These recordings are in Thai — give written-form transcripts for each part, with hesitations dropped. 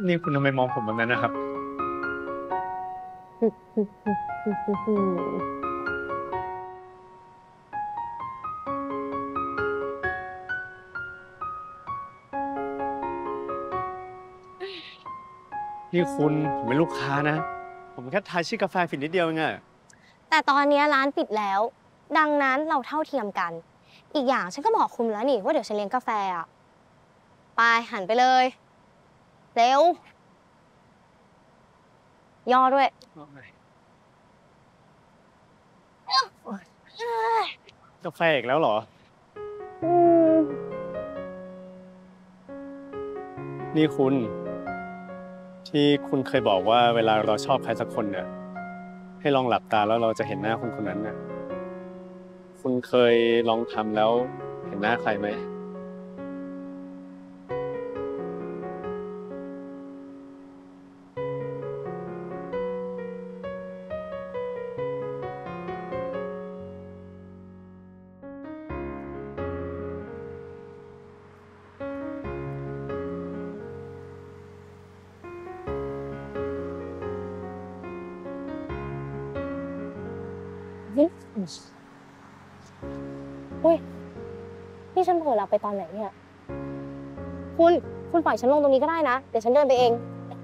นี่คุณทำไมมองผมแบบนั้นนะครับนี่คุณผมเป็นลูกค้านะผมแค่ทายชื่อกาแฟผิดนิดเดียวเองอะแต่ตอนนี้ร้านปิดแล้วดังนั้นเราเท่าเทียมกันอีกอย่างฉันก็บอกคุณแล้วนี่ว่าเดี๋ยวฉันเลี้ยงกาแฟอ่ะไปหันไปเลยเร็วย่อด้วยกาแฟอีกแล้วเหรออืมนี่คุณที่คุณเคยบอกว่าเวลาเราชอบใครสักคนเนี่ยให้ลองหลับตาแล้วเราจะเห็นหน้าคนคนนั้นน่ะคุณเคยลองทำแล้วเห็นหน้าใครไหมอุ้ยนี่ฉันเผลอหลับไปตอนไหนเนี่ยคุณคุณปล่อยฉันลงตรงนี้ก็ได้นะเดี๋ยวฉันเดินไปเอง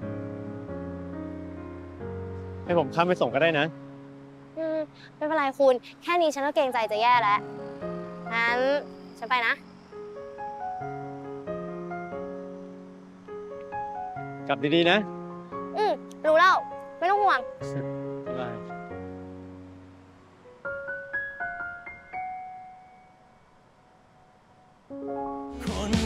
ให้ผมข้ามไปส่งก็ได้นะไม่เป็นไรคุณแค่นี้ฉันก็เกรงใจจะแย่แล้วงั้นฉันไปนะกลับดีๆนะรู้แล้วไม่ต้องห่วงบ๊ายบายคน